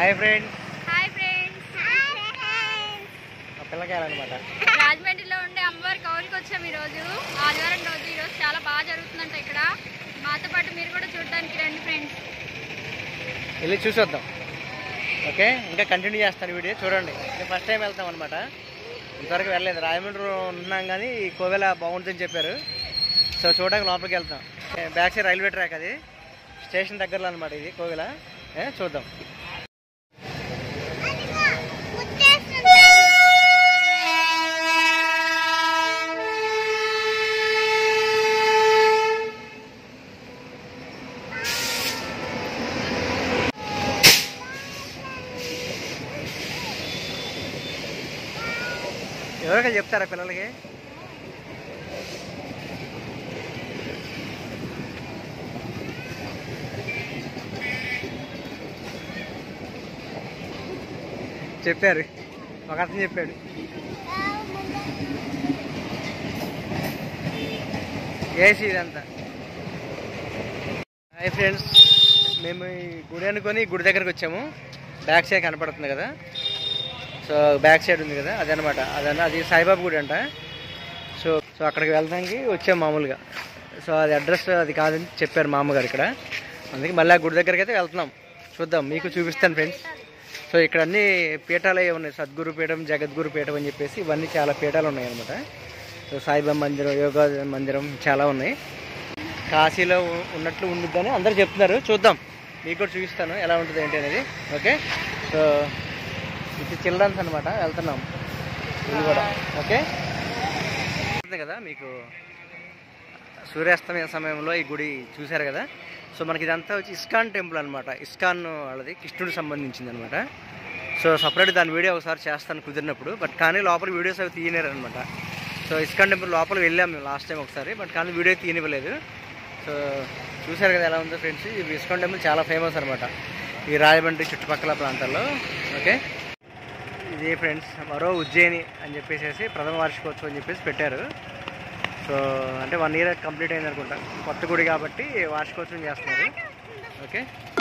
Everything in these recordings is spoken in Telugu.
Hi friends. Hi friends. పిల్లకాయలన్నమాట. రాజమండ్రిలో ఉండే అమ్మవారి కౌలికి వచ్చాము ఈరోజు. ఆదివారం రోజు ఈరోజు చాలా బాగా జరుగుతుందంట ఇక్కడ. మాతో పాటు మీరు కూడా చూడడానికి రండి ఫ్రెండ్స్. వెళ్ళి చూసి వద్దాం. ఓకే, ఇంకా కంటిన్యూ చేస్తాను వీడియో చూడండి. నేను ఫస్ట్ టైం వెళ్తాం అనమాట, ఇంతవరకు వెళ్ళలేదు. రాజమండ్రి ఉన్నాం కానీ ఈ కోవెల బాగుంటుందని చెప్పారు. సో చూడడానికి లోపలికి వెళ్తాం. బ్యాక్ సైడ్ రైల్వే ట్రాక్, అది స్టేషన్ దగ్గరలో అనమాట ఇది కోవెల. చూద్దాం. ఎవరికైనా చెప్తారా పిల్లలకి? చెప్పారు, ఒక అతను చెప్పాడు. ఏసీ ఇదంతా. హాయ్ ఫ్రెండ్స్, మేము ఈ గుడి అనుకొని గుడి దగ్గరకు వచ్చాము. బ్యాక్ సైడ్ కనపడుతుంది కదా, సో బ్యాక్ సైడ్ ఉంది కదా, అదనమాట. అది సాయిబాబా గుడి అంట. సో అక్కడికి వెళ్ళడానికి వచ్చాము మామూలుగా. సో అది అడ్రస్ అది కాదని చెప్పారు మా అమ్మగారు ఇక్కడ. అందుకే మళ్ళీ ఆ గుడి దగ్గరికి అయితే వెళ్తున్నాం. చూద్దాం, మీకు చూపిస్తాను ఫ్రెండ్స్. సో ఇక్కడ అన్ని పీఠాలు అవి ఉన్నాయి. సద్గురు పీఠం, జగద్గురు పీఠం అని చెప్పేసి ఇవన్నీ చాలా పీఠాలు ఉన్నాయి అనమాట. సో సాయిబాబా మందిరం, యోగా మందిరం చాలా ఉన్నాయి. కాశీలో ఉన్నట్లు ఉండిద్దని అందరూ చెప్తున్నారు. చూద్దాం, మీకు కూడా చూపిస్తాను ఎలా ఉంటుంది ఏంటి అనేది. ఓకే, సో ఇది చిల్డ్రన్స్ అనమాట, వెళ్తున్నాం ఇది కూడా. ఓకే కదా, మీకు సూర్యాస్తమయ సమయంలో ఈ గుడి చూశారు కదా. సో మనకి ఇదంతా వచ్చి ఇస్కాన్ టెంపుల్ అనమాట. ఇస్కాన్ వాళ్ళది కృష్ణుడికి సంబంధించింది అనమాట. సో సపరేట్ దాని వీడియో ఒకసారి చేస్తాను కుదిరినప్పుడు. బట్ కానీ లోపల వీడియోస్ అవి తీయలేరు అనమాట. సో ఇస్కాన్ టెంపుల్ లోపల వెళ్ళాం మేము లాస్ట్ టైం ఒకసారి, బట్ కానీ వీడియో తీయనివ్వలేదు. సో చూశారు కదా ఎలా ఉందో ఫ్రెండ్స్. ఈ ఇస్కాన్ టెంపుల్ చాలా ఫేమస్ అనమాట ఈ రాజమండ్రి చుట్టుపక్కల ప్రాంతాల్లో. ఓకే, ఇది ఫ్రెండ్స్ మరో ఉజ్జయిని అని చెప్పేసి ప్రథమ వార్షికోత్సవం అని చెప్పేసి పెట్టారు. సో అంటే 1 year కంప్లీట్ అయింది అనుకుంటా. కొత్త గుడి కాబట్టి వార్షికోత్సవం చేస్తున్నారు. ఓకే,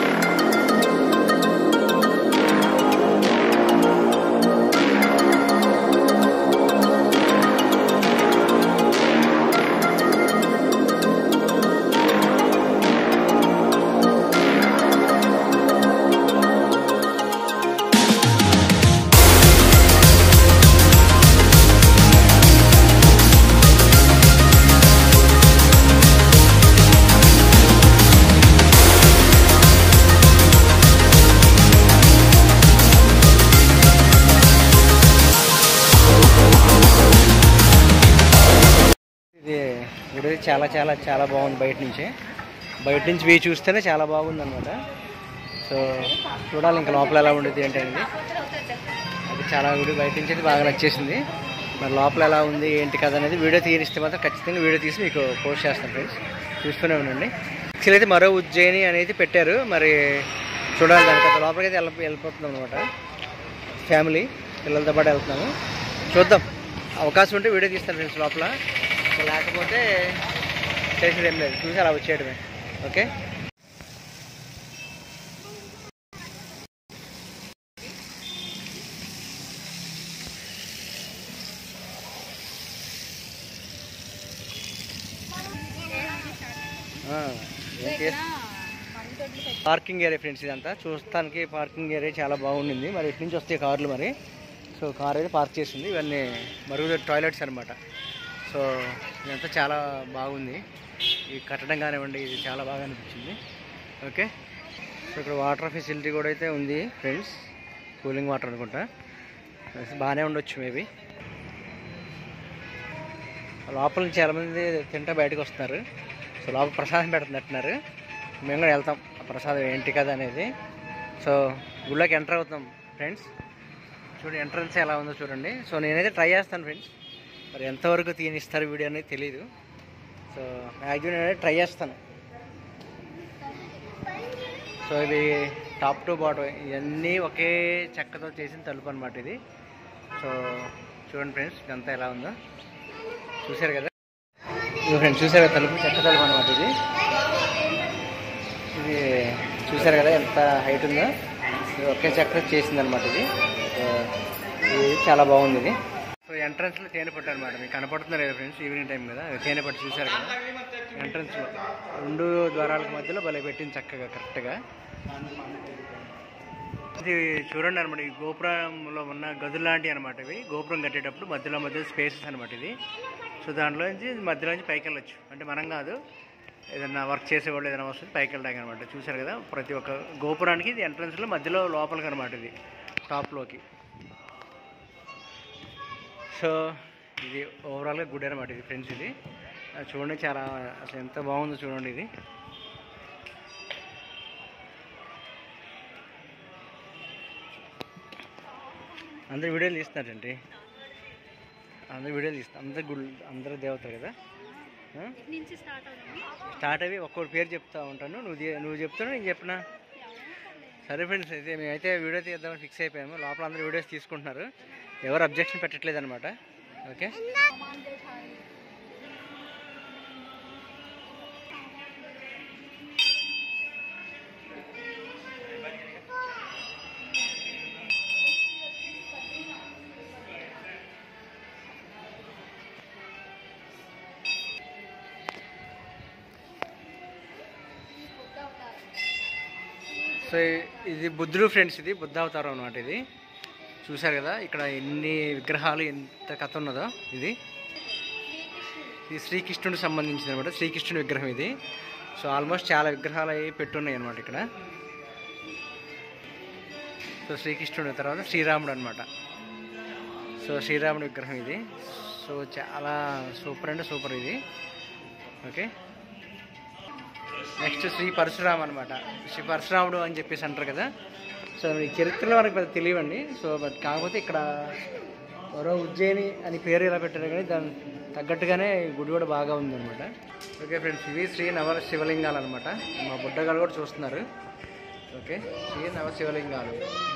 గుడి చాలా చాలా చాలా బాగుంది. బయట నుంచి వ్యూ చూస్తేనే చాలా బాగుంది అనమాట. సో చూడాలి ఇంకా లోపల ఎలా ఉండేది ఏంటి అనేది. అది చాలా గుడి బయట నుంచి అయితే బాగా నచ్చేసింది. మరి లోపల ఎలా ఉంది ఏంటి కదా అనేది వీడియో తీరిస్తే మాత్రం ఖచ్చితంగా వీడియో తీసి మీకు పోస్ట్ చేస్తాను ఫ్రెండ్స్, చూస్తూనే ఉండండి. యాక్చువల్లీ అయితే మరో ఉజ్జయిని అనేది పెట్టారు. మరి చూడాలి, దానికి లోపలికి అయితే వెళ్ళిపోతున్నాం అనమాట. ఫ్యామిలీ పిల్లలతో పాటు వెళ్తున్నాము. చూద్దాం, అవకాశం ఉంటే వీడియో తీస్తాను ఫ్రెండ్స్ లోపల. లేకపోతే చేసేది ఏం లేదు, చూసి అలా వచ్చేయడమే. ఓకే, పార్కింగ్ ఏరియా ఫ్రెండ్స్ ఇదంతా. చూస్తానికి పార్కింగ్ ఏరియా చాలా బాగుండింది. మరి ఇటు నుంచి వస్తాయి కార్లు. మరి సో కార్ అయితే పార్క్ చేసింది. ఇవన్నీ మరుగుదొడ్డి టాయిలెట్స్ అనమాట. సో ఇదంతా చాలా బాగుంది. ఈ కట్టడం కానివ్వండి, ఇది చాలా బాగా అనిపించింది. ఓకే, సో ఇక్కడ వాటర్ ఫెసిలిటీ కూడా అయితే ఉంది ఫ్రెండ్స్. కూలింగ్ వాటర్ అనుకుంటా, బాగానే ఉండొచ్చు మేబీ. లోపల నుంచి చాలామంది తింటా బయటకు వస్తున్నారు. సో లోపల ప్రసాదం పెడుతున్నట్టున్నారు. మేము కూడా వెళ్తాం ఆ ప్రసాదం ఏంటి కదా అనేది. సో గుళ్ళోకి ఎంటర్ అవుతాం ఫ్రెండ్స్. చూడండి ఎంట్రన్స్ ఎలా ఉందో చూడండి. సో నేనైతే ట్రై చేస్తాను ఫ్రెండ్స్, మరి ఎంతవరకు తీయనిస్తారు వీడియో అనేది తెలీదు. సో మ్యాక్సిమం నేనైతే ట్రై చేస్తాను. సో ఇది టాప్ టు బాటమ్ ఇవన్నీ ఒకే చెక్కతో చేసిన తలుపు అనమాట ఇది. సో చూడండి ఫ్రెండ్స్, ఇదంతా ఎలా ఉందో చూసారు కదా. ఫ్రెండ్స్ చూసారు కదా, తలుపు చెక్క తలుపు అనమాట ఇది. ఇది చూసారు కదా ఎంత హైట్ ఉందో. ఒకే చక్రం చేసింది అనమాట ఇది. ఇది చాలా బాగుంది ఇది. సో ఎంట్రన్స్లో తేనెపట్టు అనమాట, మీకు కనపడుతున్నారు కదా ఫ్రెండ్స్, ఈవినింగ్ టైం కదా, తేనెపట్టు చూసారు కదా ఎంట్రన్స్లో 2 ద్వారాలకు మధ్యలో భలే పెట్టింది చక్కగా కరెక్ట్గా. ఇది చూడండి అనమాట, ఈ గోపురంలో ఉన్న గదులు లాంటివి అనమాట ఇవి. గోపురం కట్టేటప్పుడు మధ్యలో స్పేసెస్ అనమాట ఇది. సో దాంట్లో నుంచి మధ్యలో నుంచి పైకి వెళ్ళొచ్చు, అంటే మనం కాదు, ఏదైనా వర్క్ చేసేవాళ్ళు ఏదైనా వస్తుంది పైకి వెళ్ళడానికి అనమాట. చూసారు కదా ప్రతి ఒక్క గోపురానికి ఇది ఎంట్రన్స్లో మధ్యలో లోపలికి అనమాట, ఇది టాప్లోకి. సో ఇది ఓవరాల్గా గుడి అనమాట ఇది ఫ్రెండ్స్. ఇది చూడండి, చాలా అసలు ఎంత బాగుందో చూడండి. ఇది అందరు వీడియోలు తీస్తున్నారండి, అందరు వీడియోలు తీస్తారు, అందరు గుళ్ళు, అందరు దేవతలు కదా. స్టార్ట్ అవి ఒక్కొక్క పేరు చెప్తా ఉంటాను, నువ్వు చెప్తాను, నేను చెప్పినా. సరే ఫ్రెండ్స్, అయితే మేమైతే వీడియో తీద్దామని ఫిక్స్ అయిపోయాము. లోపల అందరూ వీడియోస్ తీసుకుంటున్నారు, ఎవరు అబ్జెక్షన్ పెట్టట్లేదు అనమాట. ఓకే, సో ఇది బుద్ధుడు ఫ్రెండ్స్, ఇది బుద్ధ అవతారం అనమాట. ఇది చూసారు కదా, ఇక్కడ ఎన్ని విగ్రహాలు, ఎంత కథ ఉన్నదో. ఇది శ్రీకృష్ణుడికి సంబంధించింది అనమాట, శ్రీకృష్ణుడి విగ్రహం ఇది. సో ఆల్మోస్ట్ చాలా విగ్రహాలు అవి పెట్టున్నాయి అనమాట ఇక్కడ. సో శ్రీకృష్ణుడి తర్వాత శ్రీరాముడు అనమాట. సో శ్రీరాముడి విగ్రహం ఇది. సో చాలా సూపర్ అంటే సూపర్ ఇది. ఓకే, నెక్స్ట్ శ్రీ పరశురామ్ అనమాట. శ్రీ పరశురాముడు అని చెప్పేసి అంటారు కదా. సో ఈ చరిత్రలో మనకి పెద్ద తెలియవండి. సో బట్ కాకపోతే ఇక్కడ మరో ఉజ్జయిని అని పేరు ఇలా పెట్టారు, కానీ దాని తగ్గట్టుగానే గుడి కూడా బాగా ఉందన్నమాట. ఓకే ఫ్రెండ్స్, ఇవి శ్రీ నవ శివలింగాలు అనమాట. మా బుడ్డగాలు కూడా చూస్తున్నారు. ఓకే, శ్రీ నవ శివలింగాలు.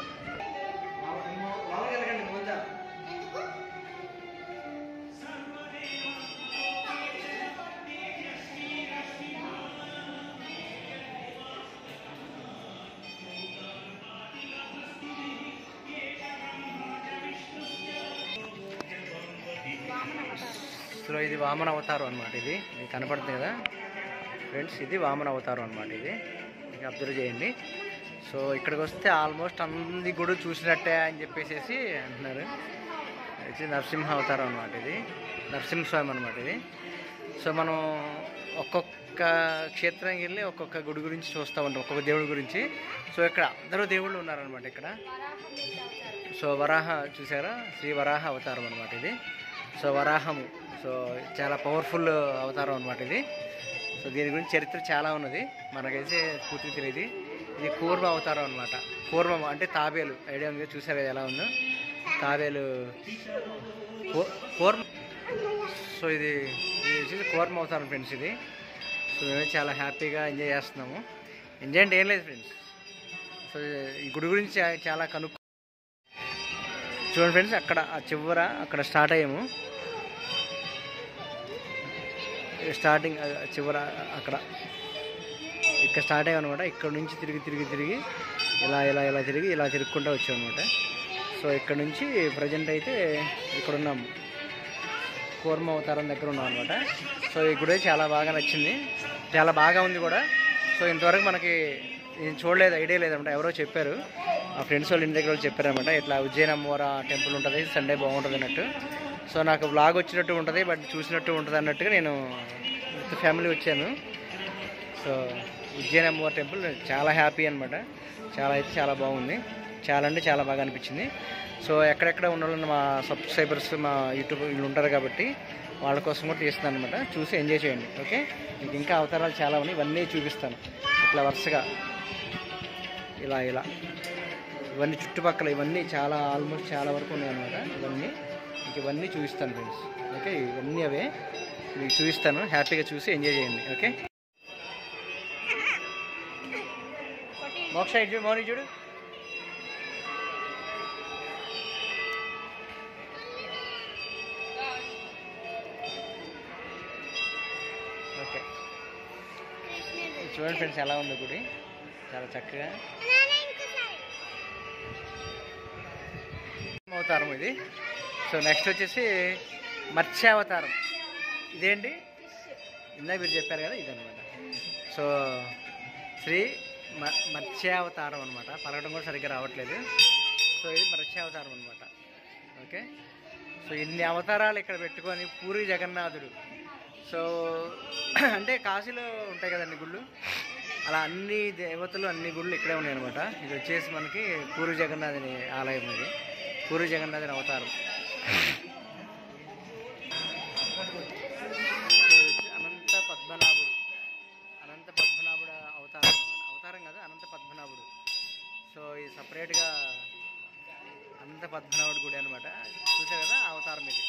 సో ఇది వామన అవతారం అనమాట. ఇది కనపడుతుంది కదా ఫ్రెండ్స్, ఇది వామన అవతారం అనమాట. ఇది అబ్జర్వ్ చేయండి. సో ఇక్కడికి వస్తే ఆల్మోస్ట్ అన్ని గుడి చూసినట్టే అని చెప్పేసి అంటున్నారు. ఇది నరసింహ అవతారం అనమాట. ఇది నరసింహస్వామి అనమాట ఇది. సో మనం ఒక్కొక్క క్షేత్రానికి వెళ్ళి ఒక్కొక్క గుడి గురించి చూస్తూ ఉంటాం, ఒక్కొక్క దేవుడి గురించి. సో ఇక్కడ అందరూ దేవుళ్ళు ఉన్నారనమాట ఇక్కడ. సో వరాహ చూసారా, శ్రీ వరాహ అవతారం అనమాట ఇది. సో వరాహము, సో చాలా పవర్ఫుల్ అవతారం అనమాట ఇది. సో దీని గురించి చరిత్ర చాలా ఉన్నది, మనకైతే పూర్తిగా తెలియదు. ఇది కూర్మ అవతారం అనమాట. కూర్మం అంటే తాబేలు, ఐడియా ఉంది, చూసారు ఎలా ఉందో తాబేలు కూర్మ. సో ఇది వచ్చేసి కూర్మ అవతారం ఫ్రెండ్స్ ఇది. సో మేము చాలా హ్యాపీగా ఎంజాయ్ చేస్తున్నాము. ఎంజాయ్ అంటే ఏం లేదు ఫ్రెండ్స్. సో ఈ గుడి గురించి చాలా కనుక్కు చూడండి ఫ్రెండ్స్, అక్కడ ఆ చివర అక్కడ స్టార్ట్ అయ్యాము. స్టార్టింగ్ చివర అక్కడ ఇక్కడ స్టార్ట్ అయ్యాం అనమాట. ఇక్కడ నుంచి తిరిగి ఇలా తిరుగుకుంటూ వచ్చాం అనమాట. సో ఇక్కడ నుంచి ప్రజెంట్ అయితే ఇక్కడ ఉన్నాము, కూర్మ అవతారం దగ్గర ఉన్నాం అనమాట. సో ఈ గుడి చాలా బాగా నచ్చింది, చాలా బాగా ఉంది కూడా. సో ఇంతవరకు మనకి నేను చూడలేదు, ఐడియా లేదనమాట. ఎవరో చెప్పారు, ఆ ఫ్రెండ్స్ వాళ్ళ ఇంటి దగ్గర వాళ్ళు చెప్పారనమాట, ఇట్లా ఉజ్జయిని అమ్మవారి టెంపుల్ ఉంటుంది, సండే బాగుంటుంది అన్నట్టు. సో నాకు వ్లాగ్ వచ్చినట్టు ఉంటుంది, బట్ చూసినట్టు ఉంటుంది అన్నట్టుగా నేను విత్ ఫ్యామిలీ వచ్చాను. సో ఉజ్జయిని అమ్మవారి టెంపుల్ చాలా హ్యాపీ అనమాట. చాలా బాగుంది, చాలా అంటే చాలా బాగా అనిపించింది. సో ఎక్కడెక్కడ ఉన్న వాళ్ళు మా సబ్స్క్రైబర్స్, మా యూట్యూబ్ వీళ్ళు ఉంటారు కాబట్టి వాళ్ళ కోసం కూడా తీస్తున్నాను అనమాట. చూసి ఎంజాయ్ చేయండి. ఓకే, మీకు ఇంకా అవతారాలు చాలా ఉన్నాయి, ఇవన్నీ చూపిస్తాను ఇట్లా వరుసగా ఇలా ఇవన్నీ చుట్టుపక్కల ఇవన్నీ చాలా ఆల్మోస్ట్ చాలా వరకు ఉన్నాయన్నమాట. ఇవన్నీ చూపిస్తాను ఫ్రెండ్స్. ఓకే, ఇవన్నీ అవే మీకు చూపిస్తాను, హ్యాపీగా చూసి ఎంజాయ్ చేయండి. ఓకే, మోక్ష చూడు, మౌని చూడు. ఓకే, చూడండి ఫ్రెండ్స్ ఎలా ఉంది గుడి, చాలా చక్కగా. అవతారం ఇది. సో నెక్స్ట్ వచ్చేసి మత్స్యావతారం. ఇదేంటి ఇందాక మీరు చెప్పారు కదా, ఇదనమాట. సో శ్రీ మత్స్యావతారం అనమాట. పలకడం కూడా సరిగ్గా రావట్లేదు. సో ఇది మత్స్యావతారం అనమాట. ఓకే. సో ఇన్ని అవతారాలు ఇక్కడ పెట్టుకొని పూరి జగన్నాథుడు. సో అంటే కాశీలో ఉంటాయి కదండి గుళ్ళు, అలా అన్ని దేవతలు అన్ని గుళ్ళు ఇక్కడే ఉన్నాయి అనమాట. ఇది వచ్చేసి మనకి పూరి జగన్నాథుని ఆలయం. ఇది పూరి జగన్నాథుని అవతారం. అనంత పద్మనాభుడు, అనంత పద్మనాభుడు అవతారం అనమాట. అవతారం కాదు, అనంత పద్మనాభుడు. సో ఇది సపరేట్గా అనంత పద్మనాభుడు గుడి అనమాట. చూసారు కదా అవతారం ఇది.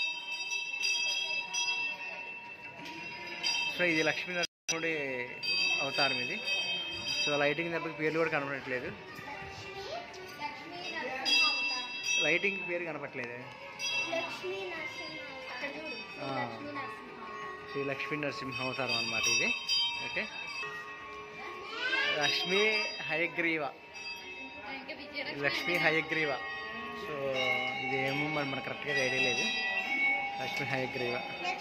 సో ఇది లక్ష్మీనరసింహుడి అవతారం ఇది. సో లైటింగ్ దెబ్బకి పేర్లు కూడా కనపడట్లేదు. లైటింగ్ పేరు కనపట్లేదు. శ్రీ లక్ష్మీ నరసింహ అవతారం అనమాట ఇది. ఓకే. లక్ష్మీ హయగ్రీవ, లక్ష్మీ హయగ్రీవ. సో ఇదేమో మనకు కరెక్ట్గా ఐడియా లేదు. లక్ష్మీ హయగ్రీవ.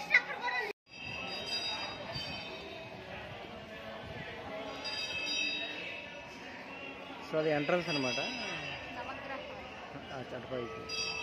సో అది ఎంట్రన్స్ అనమాట. చటపైకి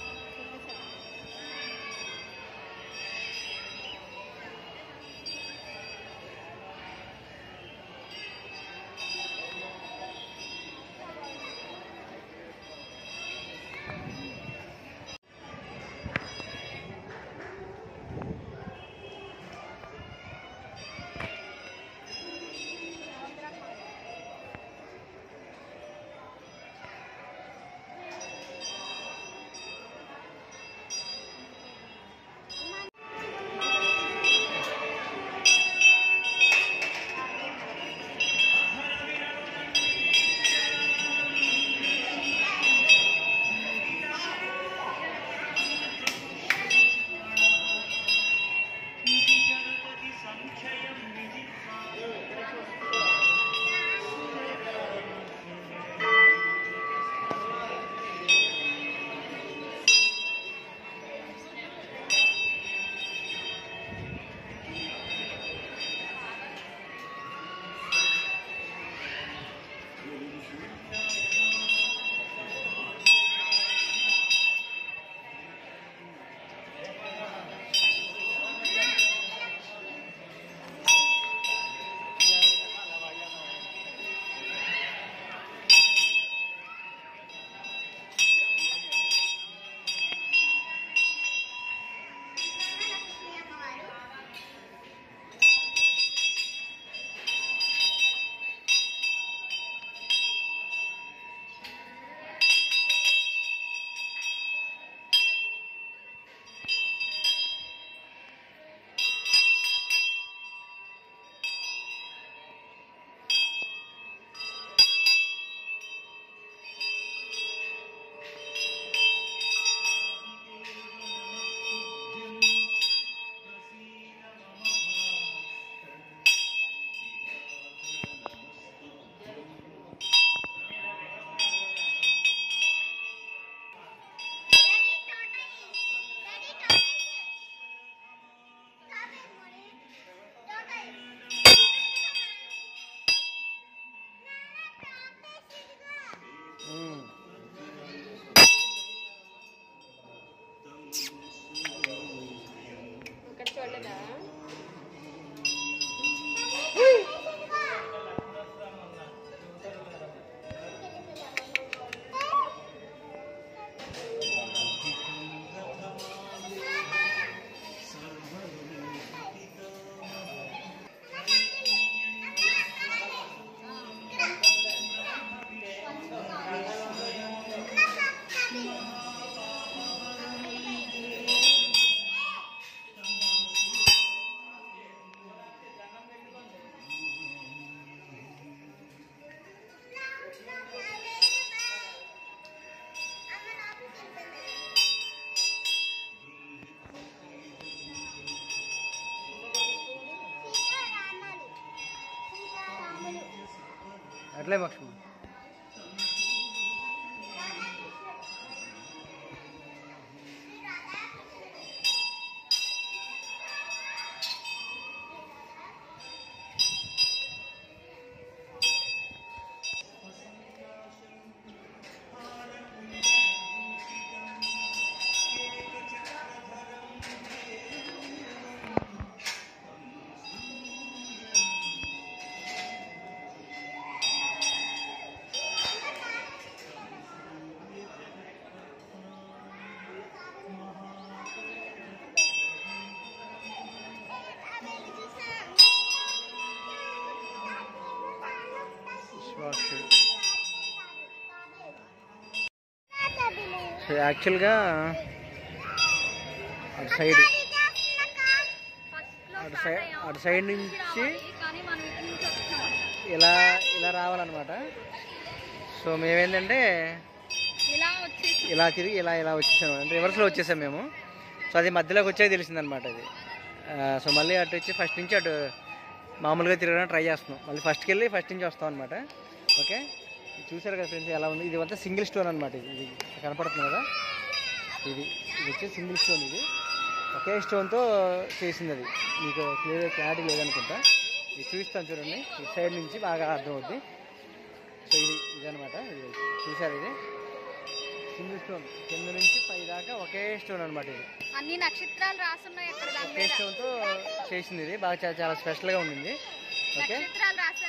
అట్లే పక్షం. సో యాక్చువల్గా అటు సైడ్ అటు సైడ్ నుంచి ఇలా ఇలా రావాలన్నమాట. సో మేమేంటంటే ఇలా తిరిగి ఇలా ఇలా వచ్చేసాము, అంటే రివర్స్లో వచ్చేసాం మేము. సో అది మధ్యలోకి వచ్చేది తెలిసిందనమాట ఇది. సో మళ్ళీ అటు వచ్చి ఫస్ట్ నుంచి అటు మామూలుగా తిరగడానికి ట్రై చేస్తున్నాం. మళ్ళీ ఫస్ట్కి వెళ్ళి ఫస్ట్ నుంచి వస్తాం అనమాట. ఓకే, చూసారు కదా ఫ్రెండ్స్ ఎలా ఉంది. ఇది అంతా సింగిల్ స్టోన్ అనమాట. ఇది కనపడుతుంది కదా, ఇది వచ్చి సింగిల్ స్టోన్. ఇది ఒకే స్టోన్తో చేసింది. అది మీకు క్లారిటీ లేదనుకుంటా. ఇది చూపిస్తాను చూడండి, ఇటు సైడ్ నుంచి బాగా అర్థమవుద్ది. సో ఇదనమాట. ఇది చూసారు, ఇది సింగిల్ స్టోన్ కింద నుంచి పై దాకా ఒకే స్టోన్ అనమాట. ఇది అన్ని నక్షత్రాలు రాసున్నాయి అక్కడ. ఒకే స్టోన్తో చేసింది. ఇది బాగా చాలా స్పెషల్గా ఉండింది. ఓకే,